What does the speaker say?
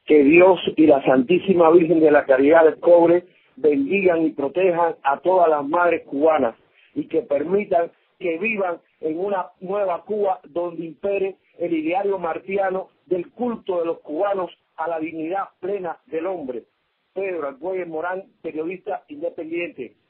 Que Dios y la Santísima Virgen de la Caridad del Cobre bendigan y protejan a todas las madres cubanas y que permitan que vivan en una nueva Cuba donde impere el ideario martiano del culto de los cubanos a la dignidad plena del hombre. Pedro Argüelles Morán, periodista independiente.